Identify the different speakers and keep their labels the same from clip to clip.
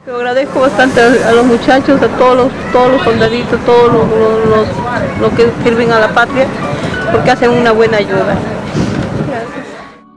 Speaker 1: Yo agradezco bastante a los muchachos, a todos los soldaditos, todos los que sirven a la patria, porque hacen una buena ayuda. Gracias.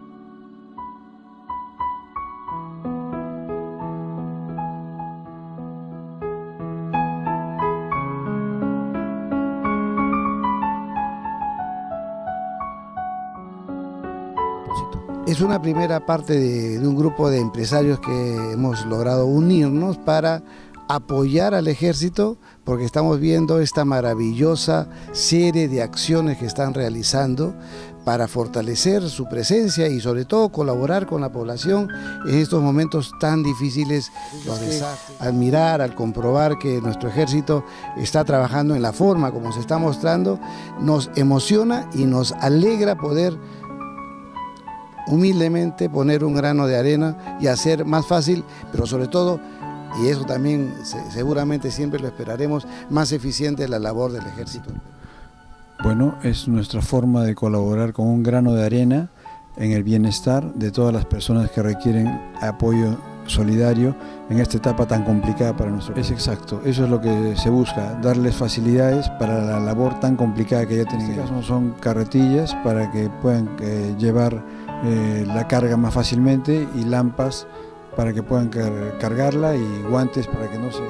Speaker 2: Es una primera parte de un grupo de empresarios que hemos logrado unirnos para apoyar al ejército, porque estamos viendo esta maravillosa serie de acciones que están realizando para fortalecer su presencia y sobre todo colaborar con la población en estos momentos tan difíciles. Al mirar, al comprobar que nuestro ejército está trabajando en la forma como se está mostrando, nos emociona y nos alegra poder humildemente poner un grano de arena y hacer más fácil, pero sobre todo, y eso también seguramente siempre lo esperaremos, más eficiente la labor del ejército.
Speaker 3: Bueno, es nuestra forma de colaborar con un grano de arena en el bienestar de todas las personas que requieren apoyo solidario en esta etapa tan complicada para nuestro país. Es exacto, eso es lo que se busca, darles facilidades para la labor tan complicada que ya tienen. En este caso son carretillas para que puedan llevar la carga más fácilmente, y lampas para que puedan cargarla, y guantes para que no se...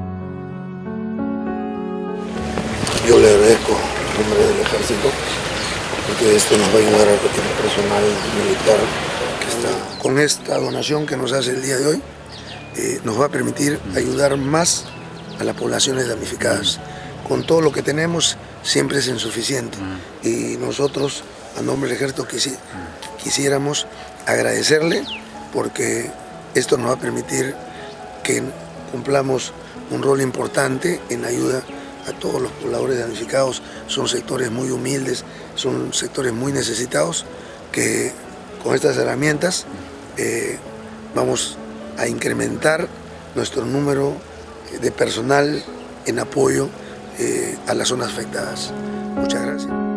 Speaker 4: Yo le agradezco en nombre del ejército, porque esto nos va a ayudar a cualquier personal militar que está. Con esta donación que nos hace el día de hoy, nos va a permitir ayudar más a las poblaciones damnificadas. Con todo lo que tenemos siempre es insuficiente, y nosotros, a nombre del ejército, quisiéramos agradecerle, porque esto nos va a permitir que cumplamos un rol importante en ayuda a todos los pobladores damnificados. Son sectores muy humildes, son sectores muy necesitados, que con estas herramientas vamos a incrementar nuestro número de personal en apoyo a las zonas afectadas. Muchas gracias.